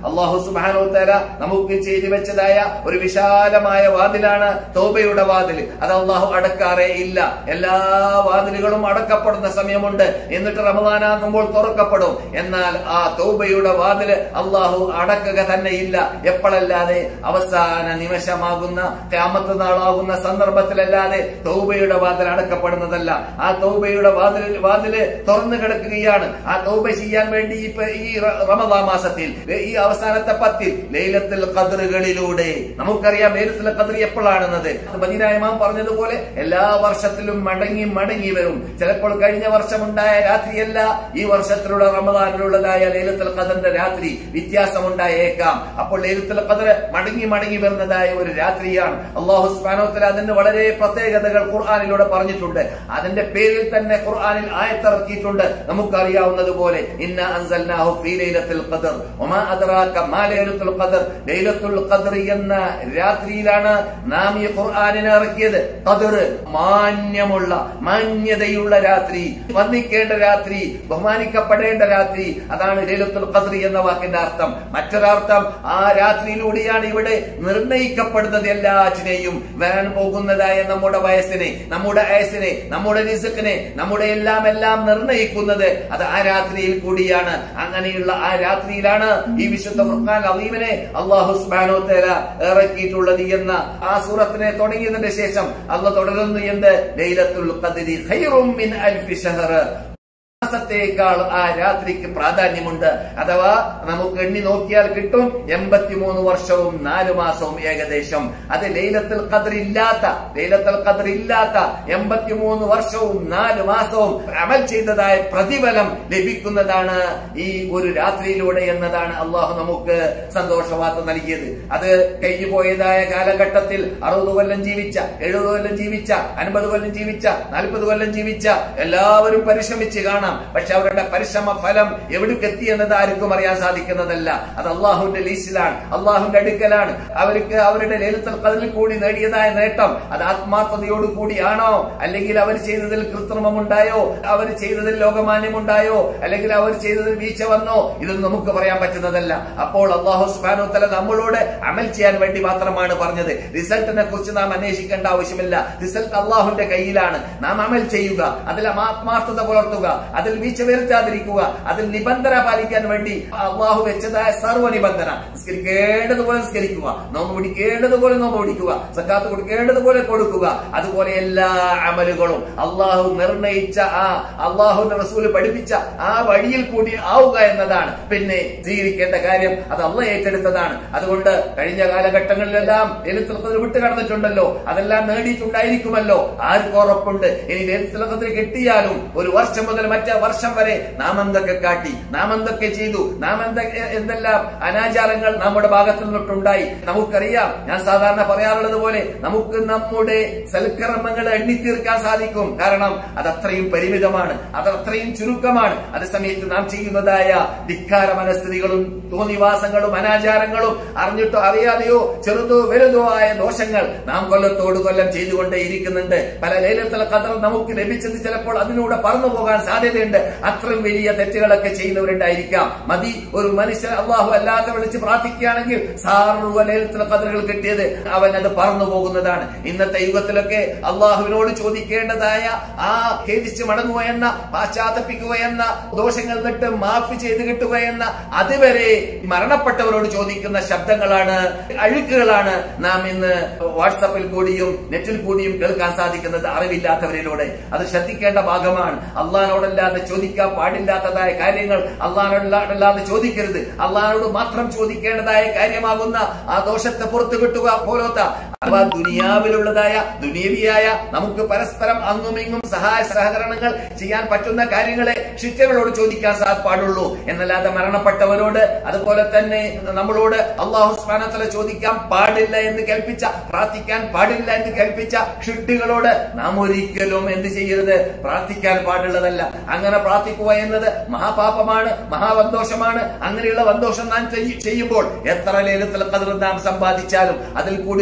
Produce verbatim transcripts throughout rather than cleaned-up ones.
അല്ലാഹു സുബ്ഹാനഹു വ തആല നമുക്ക് ചെയ്തു വെച്ചതായ ഒരു വിശാലമായ വാതിലാണ് തൗബയുടെ വാതിൽ. അത് അല്ലാഹു അടക്കാറേ ഇല്ല. എല്ലാ വാതിലുകളും അടക്കപ്പെടുന്ന സമയമുണ്ട്, എന്നിട്ട് റമദാനാകുമ്പോൾ തുറക്കപ്പെടും. എന്നാൽ ആ തൗബയുടെ വാതില് അല്ലാഹു അടക്കുക തന്നെ ഇല്ല. എപ്പോഴല്ലാതെ അവസാന നിമിഷമാകുന്ന ഖിയാമത്ത് നാളാകുന്ന സന്ദർഭത്തിലല്ലാതെ തൗബയുടെ വാതിൽ അടക്കപ്പെടുന്നതല്ല. ആ തൗബയുടെ വാതിൽ വാതില് തുറന്നു കിടക്കുകയാണ്. ആ തൗബ ചെയ്യാൻ വേണ്ടി ഇപ്പൊ ഈ റമദാൻ മാസത്തിൽ ഈ അവസാനത്തെ പത്തിൽ ലൈലത്തുൽ ഖദ്റുകളിലൂടെ നമുക്കറിയാം ലൈലത്തുൽ ഖദ്ർ എപ്പോഴാണെന്നത്. മദീന ഇമാം പറഞ്ഞതുപോലെ എല്ലാ വർഷത്തിലും മടങ്ങി മടങ്ങി വരും. ചിലപ്പോൾ കഴിഞ്ഞ വർഷമുണ്ടായ രാത്രിയല്ല ഈ വർഷത്തിലുള്ള റമദാനിലുള്ളതായ ലൈലത്തുൽ ഖദ്റിന്റെ രാത്രി വ്യത്യാസമുണ്ടായേക്കാം. അപ്പോൾ ലൈലത്തുൽ ഖദ്ർ മടങ്ങി മടങ്ങി വരുന്നതായ ഒരു രാത്രിയാണ്. അല്ലാഹു സുബ്ഹാനഹു വ തആല അതിന്റെ വളരെ പ്രത്യേകതകൾ ഖുർആനിലൂടെ പറഞ്ഞിട്ടുണ്ട്. അതിന്റെ പേരിൽ തന്നെ ഖുർആനിൽ ആയത്തിറക്കിയിട്ടുണ്ട്. നമുക്കറിയാവുന്നതുപോലെ ഇന്നാ അൻസൽനാഹു ഫീ ലൈലത്തുൽ ഖദ്ർ വമാ അദ്റാക മാ ലൈലത്തുൽ ഖദ്ർ. ലൈലത്തുൽ ഖദ്ർ എന്ന രാത്രിയിലാണ് നാം ഈ ഖുർആനിനെ ഇറക്കിയത്. ഖദ്ർ മാന്യമുള്ള മാന്യതയുള്ള രാത്രി, വന്ദിക്കേണ്ട രാത്രി, ബഹുമാനിക്കപ്പെടേണ്ട രാത്രി. അതാണ് ലൈലത്തുൽ ഖദ്ർ എന്ന വാക്കിന്റെ അർത്ഥം. മറ്റൊരർത്ഥം ആ രാത്രിയിലൂടെയാണ് ഇവിടെ നിർണയിക്കപ്പെടുന്നത് എല്ലാറ്റിനെയും. വരാൻ പോകുന്നതായ നമ്മുടെ വയസ്സിനെ, നമ്മുടെ ആയുസ്സിനെ, നമ്മുടെ റിസ്കിനെ, നമ്മുടെ എല്ലാം എല്ലാം നിർണയിക്കുന്നത് അത് ആ രാത്രിയിൽ കൂടിയാണ്. അങ്ങനെയുള്ള ആ രാത്രിയിലാണ് ഈ വിശുദ്ധ ഖുർആൻ അളീമിനെ അല്ലാഹു സുബ്ഹാനഹു വ തആല ഇറക്കിയിട്ടുള്ളത് എന്ന ആ സൂറത്തിനെ തുടങ്ങിയതിന് ശേഷം അല്ലാഹു തുടരുന്നു എന്ത്? ലൈലത്തുൽ ഖദ്രി ഖൈറും മിൻ അൽഫി ശഹർ. മാസത്തേക്കാൾ ആ രാത്രിക്ക് പ്രാധാന്യമുണ്ട്. അഥവാ നമുക്ക് എണ്ണി നോക്കിയാൽ കിട്ടും എൺപത്തിമൂന്ന് വർഷവും നാലു മാസവും ഏകദേശം. അത് ലൈലത്തുൽ ഖദ്ർ ഇല്ലാത്ത ലൈലത്തുൽ ഖദ്ർ ഇല്ലാത്ത എൺപത്തിമൂന്ന് വർഷവും നാലു മാസവും അമൽ ചെയ്തതായ പ്രതിഫലം ലഭിക്കുന്നതാണ് ഈ ഒരു രാത്രിയിലൂടെ എന്നതാണ് അള്ളാഹു നമുക്ക് സന്തോഷവാർത്ത നൽകിയത്. അത് കഴിഞ്ഞു പോയതായ കാലഘട്ടത്തിൽ അറുപത് കൊല്ലം ജീവിച്ച, എഴുപത് കൊല്ലം ജീവിച്ച, അൻപത് കൊല്ലം ജീവിച്ച, നാൽപ്പത് കൊല്ലം ജീവിച്ച എല്ലാവരും പരിശ്രമിച്ച് കാണാം. പക്ഷെ അവരുടെ പരിശ്രമ ഫലം എവിടേക്ക് എത്തി എന്നത് ആർക്കും അറിയാൻ സാധിക്കുന്നതല്ല. അത് അള്ളാഹുവിന്റെ ലീസ്റ്റിലാണ്, അള്ളാഹുവിന്റെ അടുക്കലാണ്. അവർക്ക് അവരുടെ ലൈലത്തുൽ ഖദ്റിൽ കൂടി നേടിയതായ നേട്ടം അത് ആത്മാർത്ഥതയോട് കൂടിയാണോ, അല്ലെങ്കിൽ അവർ ചെയ്തതിൽ കൃത്രിമമുണ്ടായോ, അവർ ചെയ്തതിൽ ലോകമാന്യമുണ്ടായോ, അല്ലെങ്കിൽ അവർ ചെയ്തതിൽ വീഴ്ച വന്നോ, ഇതൊന്നും നമുക്ക് പറയാൻ പറ്റുന്നതല്ല. അപ്പോൾ അല്ലാഹു സുബ്ഹാനഹു വ തആല നമ്മളോട് അമൽ ചെയ്യാൻ വേണ്ടി മാത്രമാണ് പറഞ്ഞത്. റിസൾട്ടിനെ കുറിച്ച് നാം അന്വേഷിക്കേണ്ട ആവശ്യമില്ല. റിസൾട്ട് അള്ളാഹുവിന്റെ കയ്യിലാണ്. നാം അമൽ ചെയ്യുക, അതിൽ ആത്മാർത്ഥത പുലർത്തുക, അതിൽ വീഴ്ച വരുത്താതിരിക്കുക, അതിൽ നിബന്ധന പാലിക്കാൻ വേണ്ടി അള്ളാഹു വെച്ചതായ സർവ്വ നിബന്ധന. നിസ്കരിക്കേണ്ടതുപോലെ നിസ്കരിക്കുക, നോമ്പ് പിടിക്കേണ്ടതുപോലെ നോമ്പ് പിടിക്കുക, സക്കാത്ത് കൊടുക്കേണ്ടതുപോലെ കൊടുക്കുക. അതുപോലെ എല്ലാ അമലുകളും അള്ളാഹു നിർണയിച്ച ആ അള്ളാഹുവിന്റെ റസൂല് പഠിപ്പിച്ച ആ വഴിയിൽ കൂടി ആവുക എന്നതാണ്. പിന്നെ സ്വീകരിക്കേണ്ട കാര്യം അത് അള്ളാഹ് ഏറ്റെടുത്തതാണ്. അതുകൊണ്ട് കഴിഞ്ഞ കാലഘട്ടങ്ങളിലെല്ലാം ലൈലത്തുൽ ഖദ്ർ വിട്ട് കടന്നിട്ടുണ്ടല്ലോ, അതെല്ലാം നേടിയിട്ടുണ്ടായിരിക്കുമല്ലോ. ആർക്കും ഉറപ്പുണ്ട് ഇനി ലൈലത്തുൽ ഖദ്ർ കിട്ടിയാലും ഒരു വർഷം മുതൽ മറ്റേ വർഷം വരെ നാം എന്തൊക്കെ കാട്ടി, നാം എന്തൊക്കെ ചെയ്തു, നാം എന്തൊക്കെ എന്തെല്ലാം അനാചാരങ്ങൾ നമ്മുടെ ഭാഗത്തു നിന്നിട്ടുണ്ടായി നമുക്കറിയാം. ഞാൻ സാധാരണ പറയാറുള്ളത് പോലെ നമുക്ക് നമ്മുടെ സൽക്കർമ്മങ്ങൾ എണ്ണിത്തീർക്കാൻ സാധിക്കും. കാരണം അത് അത്രയും പരിമിതമാണ്, അത് അത്രയും ചുരുക്കമാണ്. അതേസമയത്ത് നാം ചെയ്യുന്നതായ ധിക്കാര മനസ്ഥിതികളും തോന്നിവാസങ്ങളും അനാചാരങ്ങളും അറിഞ്ഞിട്ടോ അറിയാതെയോ ചെറുതോ വലുതോ ആയ ദോഷങ്ങൾ നാം കൊല്ലത്തോട് കൊല്ലം ചെയ്തുകൊണ്ടേ ഇരിക്കുന്നുണ്ട്. പല ലൈലത്തുൽ ഖദ്ർ നമുക്ക് ലഭിച്ചത് ചിലപ്പോൾ അതിലൂടെ പറന്നു പോകാൻ സാധ്യതയുണ്ട്. അത്രയും വലിയ തെറ്റുകളൊക്കെ ചെയ്യുന്നവരുണ്ടായിരിക്കാം. മതി ഒരു മനുഷ്യൻ അള്ളാഹു അല്ലാതെ വിളിച്ച് പ്രാർത്ഥിക്കുകയാണെങ്കിൽ സർവ്വ ലൈലത്തുൽ ഖദ്റുകൾ കിട്ടിയത് അവൻ അത് പറന്നു പോകുന്നതാണ്. ഇന്നത്തെ യുഗത്തിലൊക്കെ അള്ളാഹുവിനോട് ചോദിക്കേണ്ടതായ ആ ഖേദിച്ച് മടങ്ങുക എന്ന, പാശ്ചാത്തപിക്കുക എന്ന, ദോഷങ്ങൾ തൊട്ട് മാഫി ചെയ്ത് കിട്ടുക എന്ന, അതുവരെ മരണപ്പെട്ടവരോട് ചോദിക്കുന്ന ശബ്ദങ്ങളാണ്, അഴുക്കുകളാണ് നാം ഇന്ന് വാട്സാപ്പിൽ കൂടിയും നെറ്റിൽ കൂടിയും കേൾക്കാൻ സാധിക്കുന്നത് അറിവില്ലാത്തവരിലൂടെ. അത് ശ്രദ്ധിക്കേണ്ട ഭാഗമാണ്. അള്ളാഹിനോടല്ലാതെ ചോദിക്കാൻ പാടില്ലാത്തതായ കാര്യങ്ങൾ അള്ളാഹിനോടല്ലാതെ ചോദിക്കരുത്. അള്ളാഹിനോട് മാത്രം ചോദിക്കേണ്ടതായ കാര്യമാകുന്ന ആ ദോഷത്തെ പുറത്തു കിട്ടുക പോലത്ത അഥവാ ദുനിയാവിലുള്ളതായ ദുനിയവിയായ നമുക്ക് പരസ്പരം അങ്ങും ഇങ്ങും സഹായ സഹകരണങ്ങൾ ചെയ്യാൻ പറ്റുന്ന കാര്യങ്ങളെ ശിക്ഷകളോട് ചോദിക്കാൻ പാടുള്ളൂ. എന്നല്ലാതെ മരണപ്പെട്ടവരോട് അതുപോലെ തന്നെ നമ്മളോട് അല്ലാഹു സുബ്ഹാനഹു വ തആല ചോദിക്കാൻ പാടില്ല എന്ന് കൽപ്പിച്ച, പ്രാർത്ഥിക്കാൻ പാടില്ല എന്ന് കൽപ്പിച്ച ഷിർക്കുകളോട് നാം ഒരിക്കലും എന്ത് ചെയ്യരുത്, പ്രാർത്ഥിക്കാൻ പാടുള്ളതല്ല. അങ്ങനെ പ്രാർത്ഥിക്കുക എന്നത് മഹാപാപമാണ്, മഹാവന്തോഷമാണ്. അങ്ങനെയുള്ള വന്തോഷം നാം ചെയ്യുമ്പോൾ എത്ര ലൈലത്തുൽ ഖദ്ർ നാം സമ്പാദിച്ചാലും അതിൽ കൂടി ഒരു പ്രയോജനം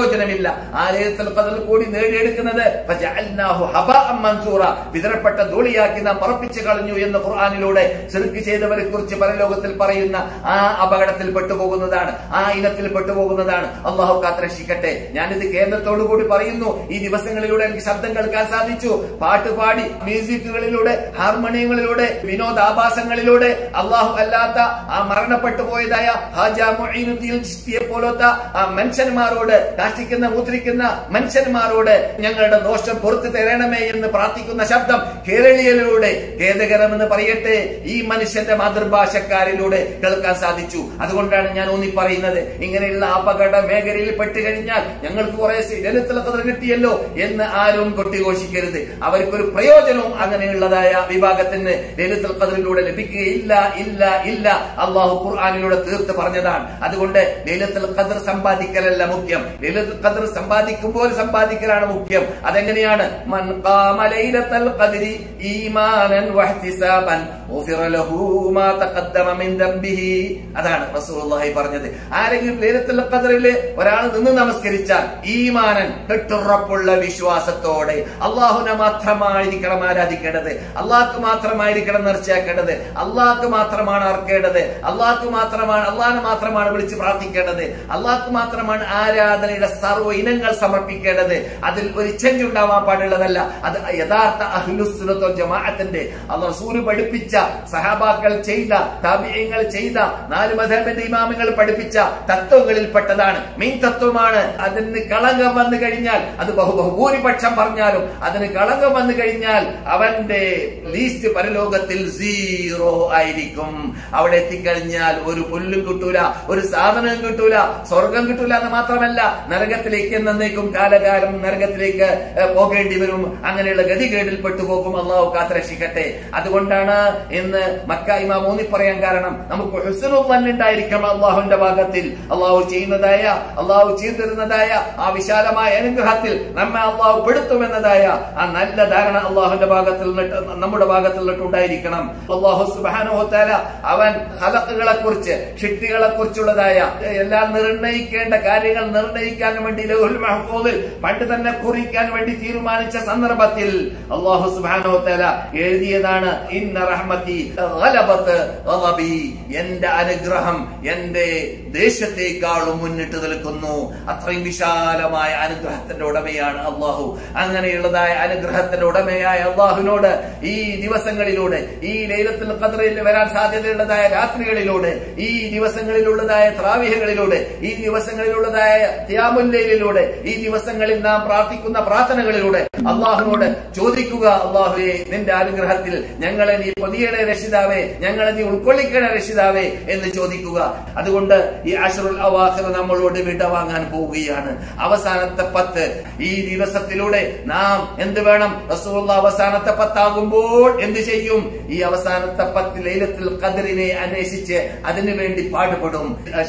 പ്രയോജനമില്ല. ആ ലൈലത്തുൽ ഖദ്റിൽ കൂടി നേടിയെടുക്കുന്നത് ഫജഅൽനാഹു ഹബഅൻ മൻസൂറ, വിതരപ്പെട്ട ധൂളിയാക്കി നാം പറപ്പിച്ചു കളഞ്ഞു എന്ന് ഖുർആനിലൂടെ ശിർക്ക് ചെയ്തവരെ കുറിച്ച് പരലോകത്തിൽ പറയുന്ന ആ അപകടത്തിൽ പെട്ടുപോകുന്നതാണ്, ആ ഇനത്തിൽ പെട്ടുപോകുന്നതാണ്. അള്ളാഹു കാത്തുരക്ഷിക്കട്ടെ. ഞാനിത് കേന്ദ്രത്തോടു കൂടി പറയുന്നു. ഈ ദിവസങ്ങളിലൂടെ എനിക്ക് ശബ്ദം കേൾക്കാൻ സാധിച്ചു. പാട്ടുപാടി മ്യൂസിക്കുകളിലൂടെ, ഹാർമോണിയങ്ങളിലൂടെ, വിനോദാഭാസങ്ങളിലൂടെ അള്ളാഹു അല്ലാത്ത ആ മരണപ്പെട്ടു പോയതായ ഹാജ മുഈനുദ്ദീൻ ചിശ്തിയെ പോലത്തെ ആ മനുഷ്യന്മാരോട്, കാഷ്ടിക്കുന്ന മൂത്രിക്കുന്ന മനുഷ്യന്മാരോട് ഞങ്ങളുടെ ദോഷം പുറത്തു തരണമേ എന്ന് പ്രാർത്ഥിക്കുന്ന ശബ്ദം കേരളീയയിലൂടെ, ഖേദകരമെന്ന് പറയട്ടെ, ഈ മനുഷ്യന്റെ മാതൃഭാഷക്കാരിലൂടെ കേൾക്കാൻ സാധിച്ചു. അതുകൊണ്ടാണ് ഞാൻ ഊന്നി പറയുന്നത്, ഇങ്ങനെയുള്ള അപകട മേഖലയിൽ പെട്ടുകഴിഞ്ഞാൽ ഞങ്ങൾക്ക് കുറെ ലൈലത്തുൽ ഖദ്ർ കിട്ടിയല്ലോ എന്ന് ആരും കൊട്ടിഘോഷിക്കരുത്. അവർക്കൊരു പ്രയോജനവും അങ്ങനെയുള്ളതായ വിഭാഗത്തിന് ലൈലത്തുൽ ഖദ്റിലൂടെ ലഭിക്കുകയില്ല. ഇല്ല ഇല്ല അള്ളാഹു ഖുർആനിലൂടെ തീർത്ത് പറഞ്ഞതാണ്. അതുകൊണ്ട് ലൈലത്തുൽ ഖദ്ർ സമ്പാദിക്കലല്ല മുഖ്യം, ലൈലത്തുൽ ഖദ്ർ സമ്പാദിക്കുമ്പോൾ സമ്പാദിക്കലാണ് മുഖ്യം. അതെങ്ങനെയാണ്? മൻ ഖാമ ലൈലത്തുൽ ഖദ്രി ഈമാനൻ വഹ്തിസാബൻ ഗുഫിറ ലഹു മാ തഖദ്ദമ മിൻ ദംബിഹി. അതാണ് റസൂലുള്ളാഹി പറഞ്ഞത്. ആരെങ്കിലും ലൈലത്തുൽ ഖദ്റിൽ ഒരാൾ നിന്ന് നമസ്കരിച്ചാൽ ഈമാനൻ, കെട്ടുറപ്പുള്ള വിശ്വാസത്തോടെ, അള്ളാഹുവിനെ മാത്രമായിരിക്കണം ആരാധിക്കേണ്ടത്, അള്ളാഹ്ക്ക് മാത്രമായിരിക്കണം നേർച്ചയാക്കേണ്ടത്, അള്ളാഹ്ക്ക് മാത്രമാണ് അർക്കേണ്ടത്, അള്ളാഹ്ക്ക് മാത്രമാണ് അള്ളാഹിനെ മാത്രമാണ് വിളിച്ച് പ്രാർത്ഥിക്കേണ്ടത്, അള്ളാഹ്ക്ക് മാത്രമാണ് ആരാധനയുടെ സർവ്വ ഇനങ്ങൾ സമർപ്പിക്കേണ്ടത്. അതിൽ ഒരു ചെഞ്ച് ഉണ്ടാവാൻ പാടുള്ളതല്ല. അത് യഥാർത്ഥ അഹ്ലുസ്സുന്നത്ത് വൽ ജമാഅത്തിന്റെ അല്ലാഹു റസൂൽ പഠിപ്പിച്ച, സഹാബാക്കൾ ചെയ്ത, താബിഈങ്ങൾ ചെയ്ത, നാല് മദ്ഹബിന്റെ ഇമാമുകൾ പഠിപ്പിച്ച തത്വങ്ങളിൽ പെട്ടതാണ്. മെയിൻ തത്വമാണ്. അതിന് കളങ്കം വന്നു കഴിഞ്ഞാൽ, അത് ബഹു ബഹുഭൂരിപക്ഷം പറഞ്ഞാലും അതിന് കളങ്കം വന്നു കഴിഞ്ഞാൽ അവന്റെ ലീസ്റ്റ് പരലോകത്തിൽ സീറോ ആയിരിക്കും. അവിടെ എത്തിക്കഴിഞ്ഞാൽ ഒരു പുല്ലും കിട്ടൂല, ഒരു സാധനവും കിട്ടൂല, സ്വർഗം കിട്ടൂല എന്ന് മാത്രമല്ല നരകത്തിലേക്ക് എന്നേക്കും കാലകാലം നരകത്തിലേക്ക് പോകേണ്ടി വരും. അങ്ങനെയുള്ള ഗതികേടിൽ പെട്ടുപോകും. അള്ളാഹു കാത്തുരക്ഷിക്കട്ടെ. അതുകൊണ്ടാണ് ഇന്ന് മക്ക ഇമാം ഊന്നി പറയാൻ കാരണം, നമുക്ക് ഹുസ്നുൽ ളന്ന് ഉണ്ടായിരിക്കണം അള്ളാഹുവിന്റെ ഭാഗത്തിൽ. അള്ളാഹു ചെയ്യുന്നതായ, അള്ളാഹു ചെയ്തിരുന്നതായ ആ വിശാലമായ അനുഗ്രഹത്തിൽ നമ്മെ അള്ളാഹു പെടുത്തുമെന്നതായ ആ നല്ല ധാരണ അള്ളാഹുവിന്റെ ഭാഗത്തിൽ നമ്മുടെ ഭാഗത്തിൽ ഉണ്ടായിരിക്കണം. അള്ളാഹു സുബ്ഹാനഹു വ തആല അവൻ ഖലഖുകളെ കുറിച്ച്, സൃഷ്ടികളെ കുറിച്ചുള്ളതായ എല്ലാം നിർണയിക്കേണ്ട കാര്യങ്ങൾ നിർണയിക്കാൻ വേണ്ടി ലൗഹുൽ മഹ്ഫൂദിൽ പണ്ട് തന്നെ കുറിക്കാൻ വേണ്ടി തീരുമാനിച്ച സന്ദർഭത്തിൽ അള്ളാഹു സുബ്ഹാനഹു വ തആല എഴുതിയതാണ്, ഇന്ന റഹ്മതി ഗലബത് ഗളബി, എന്റെ അനുഗ്രഹം എന്റെ ദേശത്തേക്കാളും മുന്നിട്ട് നിൽക്കുന്നു. അത്രയും വിശാലമായ അനുഗ്രഹത്തിന്റെ ഉടമയാണ് അള്ളാഹു. അങ്ങനെയുള്ളതായ അനുഗ്രഹത്തിന്റെ ഉടമയായ അള്ളാഹുവിനോട് ഈ ദിവസങ്ങളിലൂടെ, ഈ ലൈലത്തുൽ ഖദ്റിൽ വരാൻ സാധ്യതയുള്ളതായ രാത്രികളിലൂടെ, ഈ ദിവസങ്ങളിലുള്ളതായ തറാവീഹുകളിലൂടെ, ഈ ദിവസങ്ങളിലുള്ളതായ ഖിയാമുൽ ലൈലിലൂടെ, ഈ ദിവസങ്ങളിൽ നാം പ്രാർത്ഥിക്കുന്ന പ്രാർത്ഥനകളിലൂടെ അള്ളാഹുവിനോട് ചോദിക്കുക, അള്ളാഹുവേ നിന്റെ അനുഗ്രഹത്തിൽ ഞങ്ങളെ നീ പൊതിയണേ രക്ഷിതാവേ, ഞങ്ങളെ നീ ഉൾക്കൊള്ളിക്കണേ രക്ഷിതാവേ എന്ന് ചോദിക്കുക. അതുകൊണ്ട് ഈ അശ്റുൽ അവാഖിർ നമ്മളോട് വിട വാങ്ങാൻ പോവുകയാണ്. അവസാനത്തെ പത്ത്, ഈ ദിവസത്തിലൂടെ നാം എന്ത് വേണം? റസൂലുള്ളാഹി അവസാനത്തെ പത്താകുമ്പോൾ എന്ത് ചെയ്യും? ഈ അവസാനത്തെ പത്ത് ലൈലത്തുൽ ഖദ്റിനെ അന്വേഷിച്ച് അതിനു വേണ്ടി പാടുപെടും.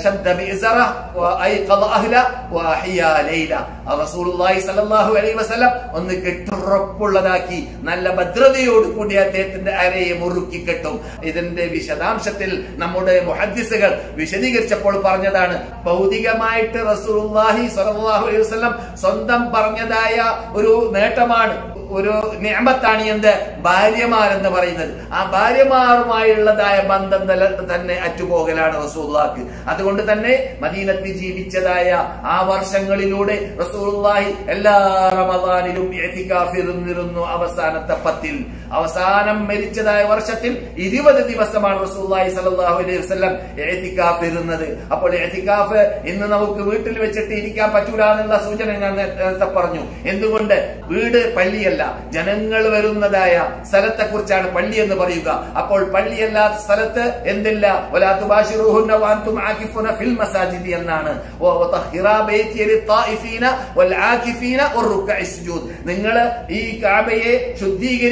റസൂലുള്ളാഹി സ്വല്ലല്ലാഹു അലൈഹി വസല്ലം ഒന്ന് കെട്ടുറപ്പുള്ളതാക്കി നല്ല ഭദ്രതയോട് കൂടി അദ്ദേഹത്തിന്റെ അരയെ മുറുക്കി കെട്ടും. ഇതിന്റെ വിശദാംശത്തിൽ നമ്മുടെ മുഹദ്ദിസുകൾ വിശദീകരിച്ചപ്പോൾ പറഞ്ഞതാണ്, ഭൗതികമായിട്ട് റസൂലുള്ളാഹി സ്വല്ലല്ലാഹു അലൈഹി വസല്ലം സ്വന്തം പറഞ്ഞതായ ഒരു നേട്ടമാണ്, ഒരു നിഅമത്താണ് എന്ത്? ഭാര്യമാരെന്ന് പറയുന്നത്. ആ ഭാര്യമാരുമായുള്ളതായ ബന്ധം തന്നെ അറ്റുപോകലാണ് റസൂലുള്ളാഹിക്ക്. അതുകൊണ്ട് തന്നെ മദീനത്തിൽ ജീവിച്ചതായ ആ വർഷങ്ങളിലൂടെ റസൂലുള്ളാഹി എല്ലാ റമദാനിലും ഇഅ്തികാഫിരുന്നിരുന്നു. അവസാനത്തെ പത്തിൽ, അവസാനം മരിച്ചതായ വർഷത്തിൽ ഇരുപത് ദിവസമാണ് റസൂലുള്ളാഹി സ്വല്ലല്ലാഹു അലൈഹി വസല്ലം ഇഅ്തികാഫിരുന്നത്. അപ്പോൾ ഇഅ്തികാഫ് ഇന്ന് നമുക്ക് വീട്ടിൽ വെച്ചിട്ട് ഇരിക്കാൻ പറ്റൂല എന്നുള്ള സൂചന ഞാൻ നേരത്തെ പറഞ്ഞു. എന്തുകൊണ്ട്? വീട് പള്ളിയല്ല, ജനങ്ങൾ വരുന്നതായ സ്ഥലത്തെ കുറിച്ചാണ് പള്ളി എന്ന് പറയുക. അപ്പോൾ പള്ളിയല്ലാത്ത സ്ഥലത്ത് എന്തില്ല? വലാ തുബാശിറൂഹുന്ന വഅൻതും ആകിഫൂന ഫിൽ മസാജിദി എന്നാണ്. വതഹിറാ ബൈതി ലിത്തായിഫീന വൽ ആകിഫീന വറുക്കഇ സുജൂദ്. നിങ്ങൾ ഈ കഅബയെ ശുദ്ധീകരിക്കുക,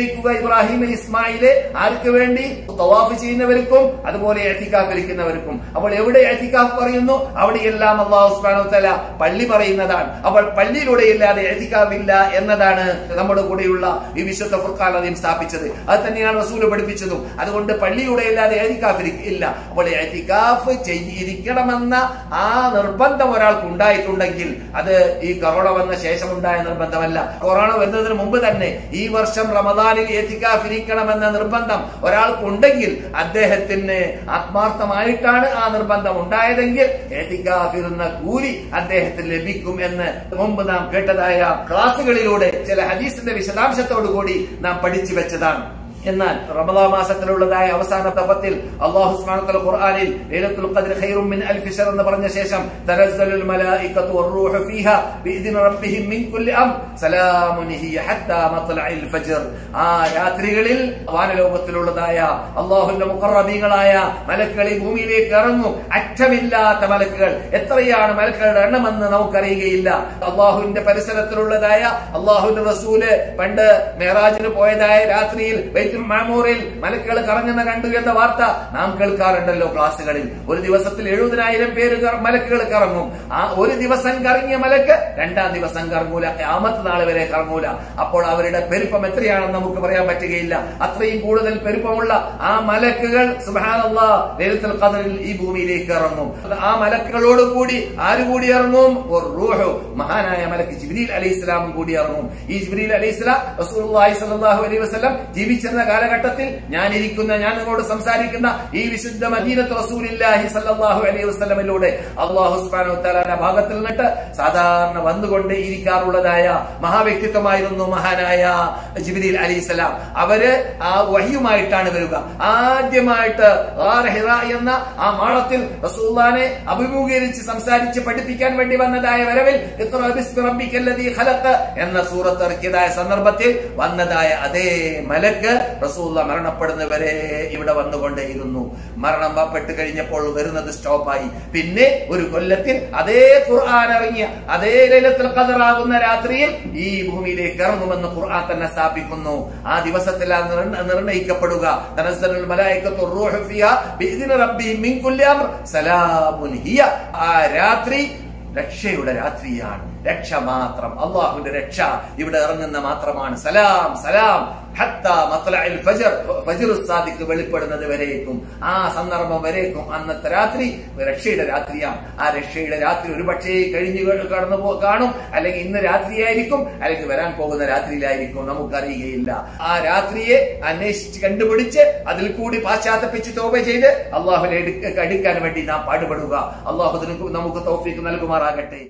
ഇബ്രാഹിം ഇസ്മായിലെ ആർക്ക് വേണ്ടി? തവാഫ് ചെയ്യുന്നവർക്കും അതുപോലെ ഇഅ്തികാഫ് ഇരിക്കുന്നവർക്കും. അപ്പോൾ എവിടെ ഇഅ്തികാഫ് പറയുന്നു അവിടെയെല്ലാം അല്ലാഹു സുബ്ഹാനഹു വ തആല പള്ളി പറയുന്നതാണ്. അപ്പോൾ പള്ളിയിലൂടെ ഇല്ലാതെ ഇഅ്തികാഫ് ഇല്ല എന്നതാണ് നമ്മുടെ കൂടെയുള്ള ഈ വിശുദ്ധ ഫുർഖാൻ അദീം സ്ഥാപിച്ചത്. അത് തന്നെയാണ് റസൂൽ പഠിപ്പിച്ചതും. അതുകൊണ്ട് പള്ളിയിലൂടെ ഇല്ലാതെ ഇഅ്തികാഫ് ഇല്ല. അപ്പോൾ ഇഅ്തികാഫ് ചെയ്തിരിക്കണമെന്ന ആ നിർബന്ധം ഒരാൾക്ക് ഉണ്ടായിട്ടുണ്ടെങ്കിൽ അത് ഈ കൊറോണ വന്ന ശേഷം ഉണ്ടായ നിർബന്ധമല്ല. കൊറോണ വരുന്നതിന് മുമ്പ് തന്നെ ഈ വർഷം റമദാനിൽ ഇഅ്തികാഫ് ഇരിക്കണമെന്ന നിർബന്ധം ഒരാൾക്കുണ്ടെങ്കിൽ അദ്ദേഹത്തിന് ആത്മാർത്ഥമായിട്ടാണ് ആ നിർബന്ധം ഉണ്ടായതെങ്കിൽ ഇഅ്തികാഫ് ഇരുന്ന കൂലി അദ്ദേഹത്തിന് ലഭിക്കും എന്ന് മുമ്പ് നാം കേട്ടതായ ക്ലാസുകളിലൂടെ ചില ഹദീസിന്റെ വിശദാംശത്തോടു കൂടി നാം പഠിച്ചു വെച്ചതാണ്. എന്നാൽ റമദാൻ മാസത്തിലുള്ളതായ അവസാനത്തെ പത്തിൽ അല്ലാഹു സുബ്ഹാനഹു വ തആല ഖുർആനിൽ ലൈലത്തുൽ ഖദ്ർ ഖൈറും മിൻ അൽഫി ശർ എന്ന് പറഞ്ഞ ശേഷം തനസ്സലുൽ മലായികതു വറൂഹു ഫീഹാ ബിഇദ്നി റബ്ബിഹിം മിൻ കുല്ലി അംർ സലാമുൻ ഹിയ ഹത്താ മത്ലഇൽ ഫജ്ർ. ആ രാത്രികളിൽ വാനലോകത്തിലുള്ളതായ അല്ലാഹുവിന്റെ മുഖറബീങ്ങളായ മലക്കുകൾ ഈ ഭൂമിയിലേക്ക് ഇറങ്ങും. അറ്റമില്ലാത്ത മലക്കുകൾ. എത്രയാണ് മലക്കുകളുടെ എണ്ണമെന്ന് നമുക്കറിയുകയില്ല. അല്ലാഹുവിന്റെ പരിസരത്തിലുള്ളതായ അല്ലാഹുവിന്റെ റസൂല് പണ്ട് മിഅ്റാജിന് പോയതായ രാത്രിയിൽ മാമൂറിൽ മലക്കുകൾ കറങ്ങുന്ന കണ്ടു എന്ന വാർത്ത നാം കേൾക്കാറുണ്ടല്ലോ ക്ലാസുകളിൽ. ഒരു ദിവസത്തിൽ എഴുപതിനായിരം പേര് മലക്കുകൾ കറങ്ങും. ആ ഒരു ദിവസം കറങ്ങിയ മലക്ക് രണ്ടാം ദിവസം കറങ്ങൂല, ഖിയാമത്ത് നാൾ വരെ കറങ്ങൂല. അപ്പോൾ അവരുടെ പെരുപ്പം എത്രയാണെന്ന് നമുക്ക് പറയാൻ പറ്റുകയില്ല. അത്രയും കൂടുതൽ പെരുപ്പമുള്ള ആ മലക്കുകൾ സുബ്ഹാനല്ലാഹ് ലൈലത്തുൽ ഖദ്റിൽ ഈ ഭൂമിയിലേക്ക് ഇറങ്ങും. ആ മലക്കുകളോട് കൂടി ആര് കൂടി ഇറങ്ങും? റൂഹ്, മഹാനായ മലക്ക് ജിബ്രീൽ അലൈഹിസ്സലാം കൂടി ഇറങ്ങും. ഈ ജിബ്രീൽ അലൈഹിസ്സലാം റസൂലുള്ളാഹി സ്വല്ലല്ലാഹു അലൈഹി വസല്ലം ജീവിച്ചിരുന്ന കാലഘട്ടത്തിൽ ഞാൻ ഇരിക്കുന്ന ഞാൻ നിങ്ങളോട് സംസാരിക്കുന്ന ഈ വിശുദ്ധ മദീനത്ത് റസൂലുള്ളാഹി സ്വല്ലല്ലാഹു അലൈഹി വസല്ലമിലൂടെ അല്ലാഹു സുബ്ഹാനഹു വ തആലയുടെ ഭാഗത്തിൽ നിന്നിട്ട് സാധാരണ വന്നുകൊണ്ട് ഇരിക്കാറുള്ളതായ മഹാവ്യക്തിത്വമായിരുന്നു മഹാനായ ജിബ്രീൽ അലൈഹിസ്സലാം. അവര് ആ വഹിയുമായിട്ടാണ് വരിക. ആദ്യമായിട്ട് ഹിറ എന്ന ആ മാളത്തിൽ റസൂലുള്ളാഹിനെ അഭിമുഖീകരിച്ച് സംസാരിച്ച് പഠിപ്പിക്കാൻ വേണ്ടി വന്നതായ വരവിൽ ഇഖ്റാ ബിസ്മി റബ്ബിക്കല്ലദീ ഖലഖ് എന്ന സൂറത്ത് ഇറക്കിയതായ സന്ദർഭത്തിൽ വന്നതായ അതേ മലക്ക് റസൂലുള്ളാഹി മരണപ്പെടുന്നവരെ ഇവിടെ വന്നുകൊണ്ടേയിരുന്നു. മരണം പെട്ട് കഴിഞ്ഞപ്പോൾ വരുന്നത് സ്റ്റോപ്പായി. പിന്നെ ഒരു കൊല്ലത്തിൽ അതേ ഖുർആൻ ഇറങ്ങിയ അതേ ലൈലത്തുൽ ഖദ്ർ ആകുന്ന രാത്രിയിൽ ഈ ഭൂമിയിലേക്ക് ഇറങ്ങുമെന്ന് ഖുർആൻ തന്നെ സ്ഥാപിക്കുന്നു. ആ ദിവസത്തിൽ നിർണയിക്കപ്പെടുക തനസ്സലുൽ മലായികത്തു റൂഹു ഫിഹാ ബിഇദ്നി റബ്ബിഹിം മിൻ കുല്ലി അംർ സലാമുൻ ഹിയ. ആ രാത്രി രക്ഷയുടെ രാത്രിയാണ്. രക്ഷ മാത്രം, അല്ലാഹുവിന്റെ രക്ഷ ഇവിടെ ഇറങ്ങുന്ന മാത്രമാണ്. സലാം സലാം ഹത്താ മത്ലഇൽ ഫജ്ർ, ഫജ്ർ സാദിഖ് വെളിപ്പെടുന്നത് വരേക്കും, ആ സന്ദർഭം വരേക്കും അന്നത്തെ രാത്രി രക്ഷയുടെ രാത്രിയാണ്. ആ രക്ഷയുടെ രാത്രി ഒരു പക്ഷേ കഴിഞ്ഞു കടന്നു കാണും, അല്ലെങ്കിൽ ഇന്ന് രാത്രിയായിരിക്കും, അല്ലെങ്കിൽ വരാൻ പോകുന്ന രാത്രിയിലായിരിക്കും, നമുക്കറിയുകയില്ല. ആ രാത്രിയെ അന്വേഷിച്ച് കണ്ടുപിടിച്ച് അതിൽ കൂടി പാശ്ചാത്തപ്പിച്ച് തൗബ ചെയ്ത് അല്ലാഹുവിനെ അടുക്കാൻ വേണ്ടി നാം പാടുപെടുക. അല്ലാഹു നമുക്ക് തൗഫീഖ് നൽകുമാറാകട്ടെ.